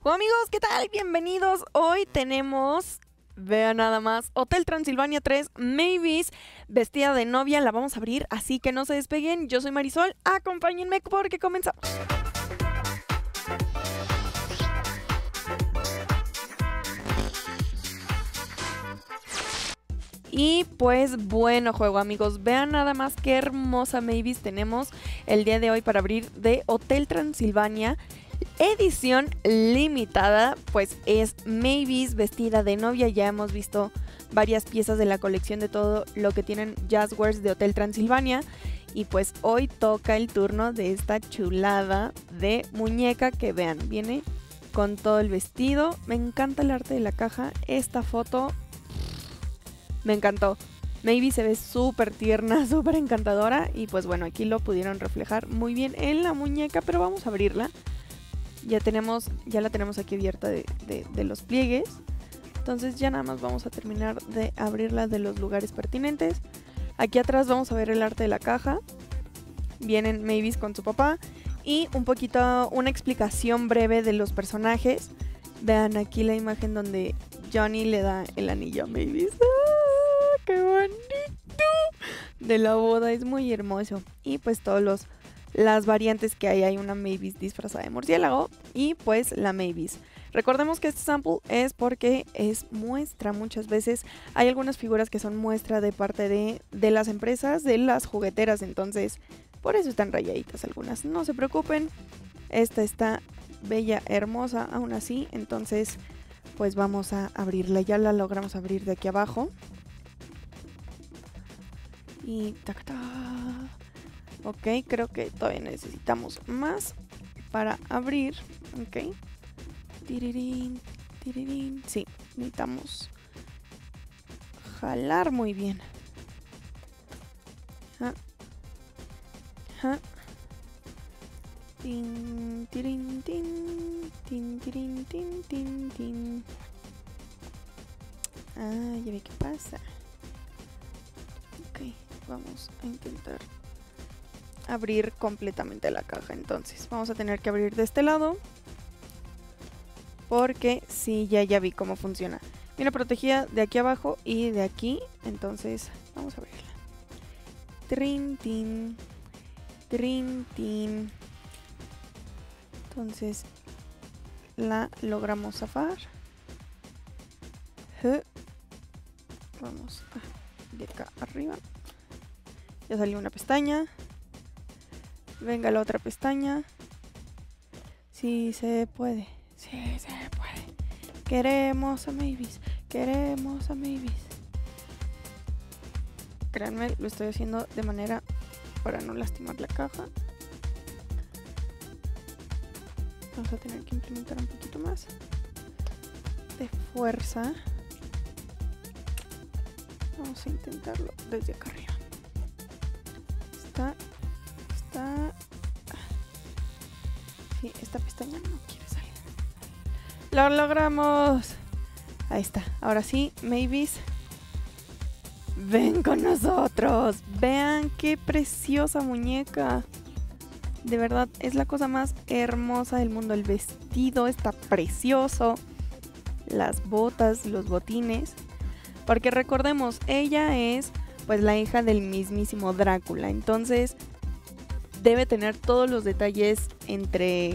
Hola amigos, ¿qué tal? Bienvenidos. Hoy tenemos, vean nada más, Hotel Transilvania 3, Mavis, vestida de novia. La vamos a abrir, así que no se despeguen. Yo soy Marisol, acompáñenme porque comenzamos. Y pues bueno juego amigos, vean nada más qué hermosa Mavis tenemos el día de hoy para abrir de Hotel Transilvania. Edición limitada, pues es Mavis vestida de novia. Ya hemos visto varias piezas de la colección de todo lo que tienen Jazzwares de Hotel Transilvania. Y pues hoy toca el turno de esta chulada de muñeca que vean, viene con todo el vestido. Me encanta el arte de la caja, esta foto me encantó. Mavis se ve súper tierna, súper encantadora. Y pues bueno, aquí lo pudieron reflejar muy bien en la muñeca, pero vamos a abrirla. Ya la tenemos aquí abierta de los pliegues. Entonces ya nada más vamos a terminar de abrirla de los lugares pertinentes. Aquí atrás vamos a ver el arte de la caja. Vienen Mavis con su papá. Y un poquito, una explicación breve de los personajes. Vean aquí la imagen donde Johnny le da el anillo a Mavis. ¡Ah, qué bonito! De la boda, es muy hermoso. Y pues todos las variantes que hay una Mavis disfrazada de murciélago y pues la Mavis. Recordemos que este sample es porque es muestra. Muchas veces hay algunas figuras que son muestra de parte de las empresas, de las jugueteras, entonces por eso están rayaditas algunas. No se preocupen, esta está bella, hermosa aún así, entonces pues vamos a abrirla. Ya la logramos abrir de aquí abajo. Y tac, tac. Ok, creo que todavía necesitamos más para abrir. Ok. Tirirín, tirirín. Sí, necesitamos jalar muy bien. Ja. Ja. Tin, tirin, tin. Tin, tirin, tin, tin, tin. Ah, ya vi qué pasa. Ok, vamos a intentar abrir completamente la caja. Entonces vamos a tener que abrir de este lado porque sí, ya vi cómo funciona. Viene protegida de aquí abajo y de aquí, entonces vamos a abrirla. Trin, tin, trin, tin. Entonces la logramos zafar. Vamos de acá arriba. Ya salió una pestaña. Venga la otra pestaña. Sí se puede. Sí se puede. Queremos a Mavis. Queremos a Mavis. Créanme, lo estoy haciendo de manera para no lastimar la caja. Vamos a tener que implementar un poquito más de fuerza. Vamos a intentarlo desde acá arriba. Está. Sí, esta pestaña no quiere salir. ¡Lo logramos! Ahí está. Ahora sí, Mavis, ven con nosotros. Vean qué preciosa muñeca. De verdad, es la cosa más hermosa del mundo. El vestido está precioso. Las botas, los botines. Porque recordemos, ella es pues la hija del mismísimo Drácula. Entonces debe tener todos los detalles entre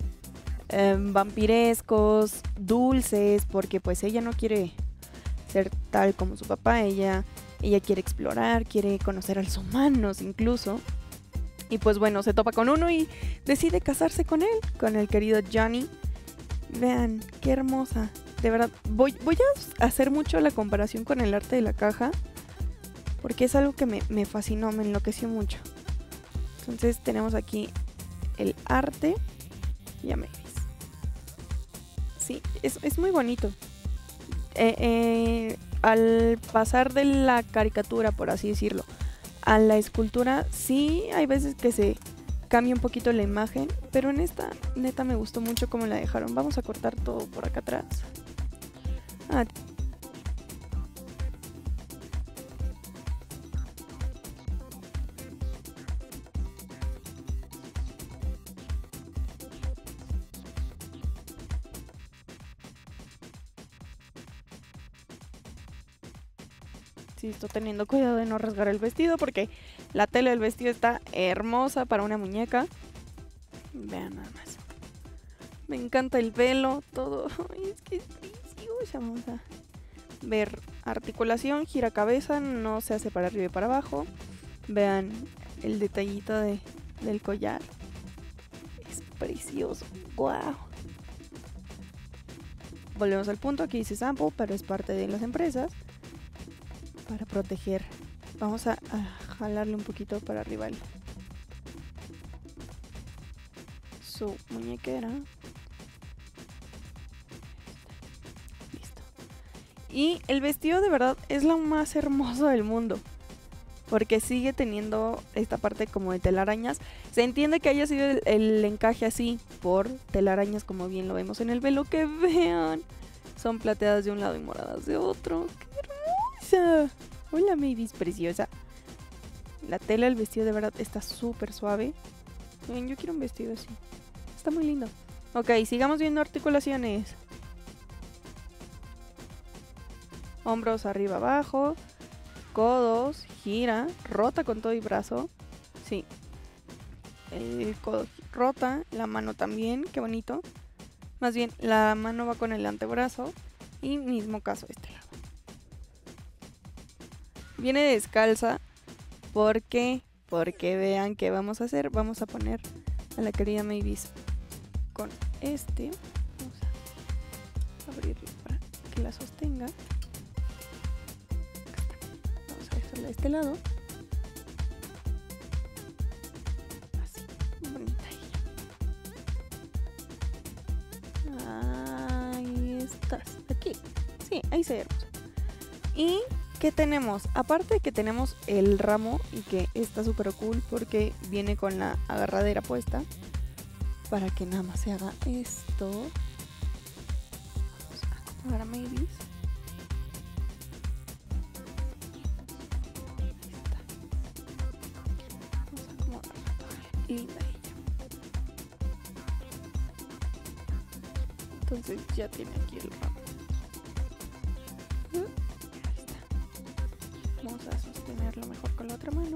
vampirescos, dulces, porque pues ella no quiere ser tal como su papá. Ella quiere explorar, quiere conocer a los humanos incluso. Y pues bueno, se topa con uno y decide casarse con él, con el querido Johnny. Vean, qué hermosa. De verdad, voy a hacer mucho la comparación con el arte de la caja, porque es algo que me fascinó, me enloqueció mucho. Entonces tenemos aquí el arte. Ya me ves. Sí, es muy bonito. Al pasar de la caricatura, por así decirlo, a la escultura, sí hay veces que se cambia un poquito la imagen, pero en esta neta me gustó mucho cómo la dejaron. Vamos a cortar todo por acá atrás. Ah, Sí, estoy teniendo cuidado de no rasgar el vestido porque la tela del vestido está hermosa para una muñeca. Vean nada más. Me encanta el velo, todo. Ay, es que es preciosa. Vamos a ver articulación, gira cabeza, no se hace para arriba y para abajo. Vean el detallito del collar. Es precioso. ¡Wow! Volvemos al punto, aquí dice sample, pero es parte de las empresas. Para proteger. Vamos a jalarle un poquito para arriba su muñequera. Listo. Y el vestido de verdad es lo más hermoso del mundo. Porque sigue teniendo esta parte como de telarañas. Se entiende que haya sido el encaje así por telarañas, como bien lo vemos en el velo. Que vean. Son plateadas de un lado y moradas de otro. ¡Qué hermosa! Hola, Mavis, preciosa. La tela del vestido de verdad está súper suave. Miren, yo quiero un vestido así. Está muy lindo. Ok, sigamos viendo articulaciones. Hombros arriba abajo. Codos, gira, rota con todo y brazo. Sí. El codo rota, la mano también, qué bonito. Más bien, la mano va con el antebrazo. Y mismo caso este lado. Viene descalza. ¿Por qué? Porque vean qué vamos a hacer. Vamos a poner a la querida Mavis con este. Vamos a abrirlo para que la sostenga. Vamos a dejarla de este lado. Así, bonita ella. Ahí estás. Aquí. Sí, ahí se ve hermoso. Y ¿qué tenemos? Aparte de que tenemos el ramo y que está súper cool porque viene con la agarradera puesta. Para que nada más se haga esto. Vamos a acomodar a Mavis. Ahí está. Vamos a acomodarla toda linda ella. Entonces ya tiene aquí el ramo. Vamos a sostenerlo mejor con la otra mano.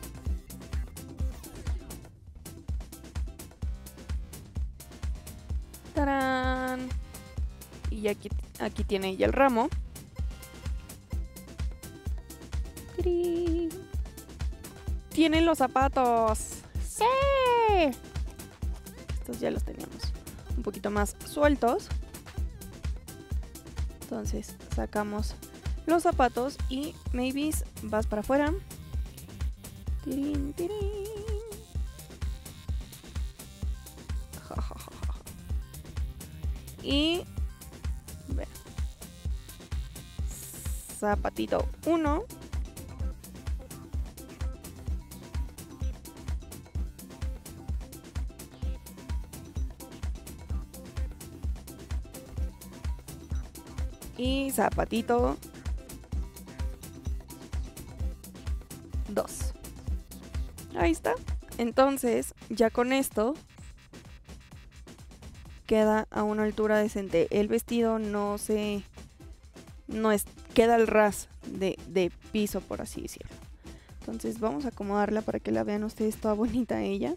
¡Tarán! Y aquí tiene ella el ramo. ¡Tirín! ¡Tiene los zapatos! ¡Sí! Estos ya los teníamos un poquito más sueltos. Entonces sacamos los zapatos y Mavis, vas para afuera. Tirín, tirín. Ja, ja, ja, ja. Y vean. Zapatito 1. Y zapatito 2. Ahí está. Entonces, ya con esto queda a una altura decente. El vestido queda al ras de piso, por así decirlo. Entonces vamos a acomodarla para que la vean ustedes toda bonita ella.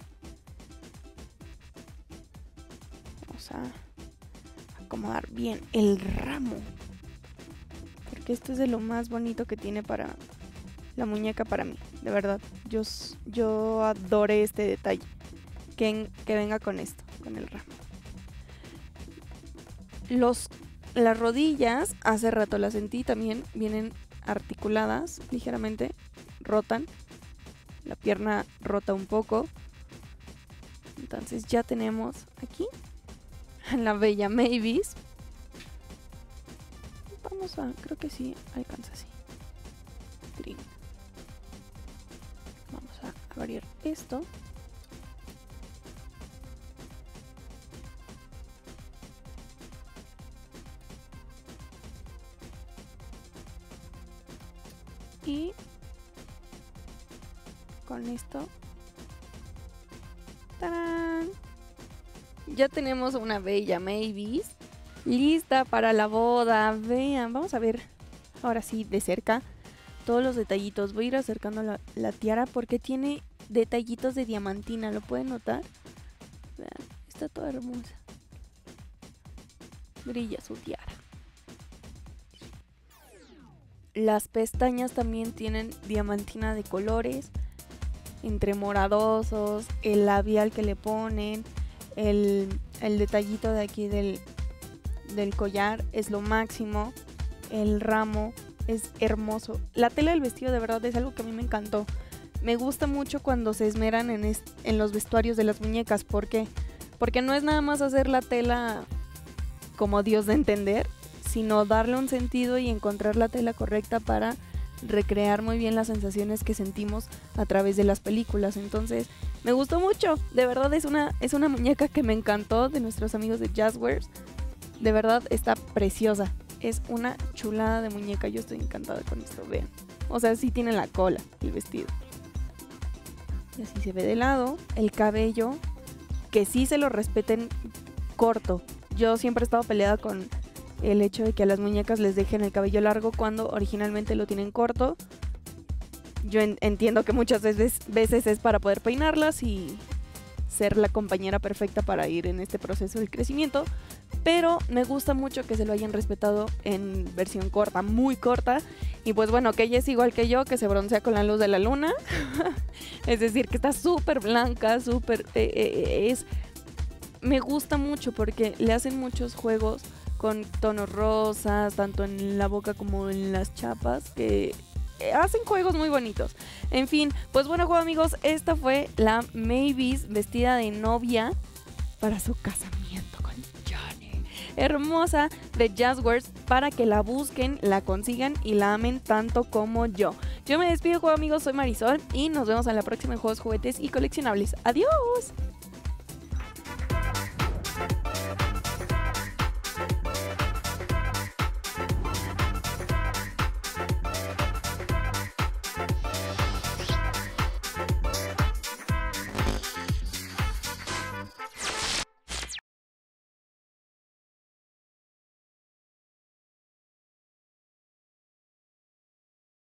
Vamos a acomodar bien el ramo. Porque esto es de lo más bonito que tiene para la muñeca para mí, de verdad. Yo adoré este detalle. Que venga con esto, con el ramo. Las rodillas, hace rato las sentí también, vienen articuladas ligeramente, rotan. La pierna rota un poco. Entonces ya tenemos aquí a la bella Mavis. Vamos a, creo que sí alcanza así. Trin. Vamos a abrir esto. Y con esto, ¡tarán!, ya tenemos una bella Mavis lista para la boda. Vean, vamos a ver ahora sí de cerca todos los detallitos. Voy a ir acercando la tiara porque tiene detallitos de diamantina, ¿lo pueden notar? Vean, está toda hermosa. Brilla su tiara. Las pestañas también tienen diamantina de colores, entre moradosos, el labial que le ponen, el detallito de aquí del collar es lo máximo, el ramo es hermoso. La tela del vestido de verdad es algo que a mí me encantó. Me gusta mucho cuando se esmeran en los vestuarios de las muñecas. ¿Por qué? Porque no es nada más hacer la tela como Dios de entender, sino darle un sentido y encontrar la tela correcta para recrear muy bien las sensaciones que sentimos a través de las películas. Entonces me gustó mucho, de verdad es una muñeca que me encantó, de nuestros amigos de Jazzwares. De verdad está preciosa, es una chulada de muñeca. Yo estoy encantada con esto, vean. O sea, sí tiene la cola el vestido. Y así se ve de lado. El cabello, que sí se lo respeten corto. Yo siempre he estado peleada con el hecho de que a las muñecas les dejen el cabello largo cuando originalmente lo tienen corto. Yo entiendo que muchas veces es para poder peinarlas y ser la compañera perfecta para ir en este proceso del crecimiento, pero me gusta mucho que se lo hayan respetado en versión corta, muy corta. Y pues bueno, que ella es igual que yo, que se broncea con la luz de la luna. Es decir, que está súper blanca, me gusta mucho porque le hacen muchos juegos con tonos rosas, tanto en la boca como en las chapas, que hacen juegos muy bonitos. En fin, pues bueno, amigos, esta fue la Mavis vestida de novia para su casamiento con Johnny. Hermosa, de Jazzwares, para que la busquen, la consigan y la amen tanto como yo. Yo me despido, amigos, soy Marisol y nos vemos en la próxima en Juegos, Juguetes y Coleccionables. ¡Adiós!